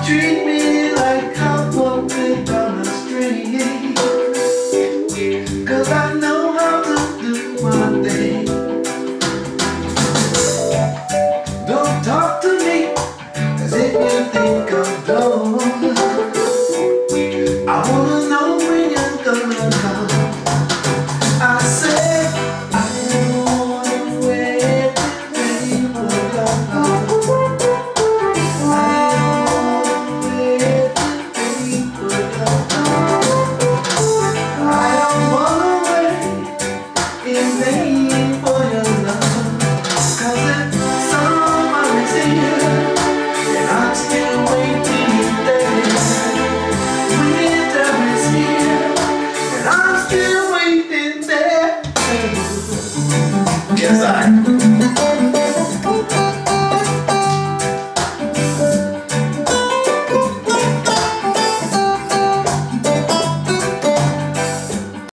treat me like I'm walking down the street, 'cause I know how to do my thing. Don't talk to me as if you think I'm dumb. I wanna know when you're gonna come. I said I don't wanna wait to pay for your love. Yes, I.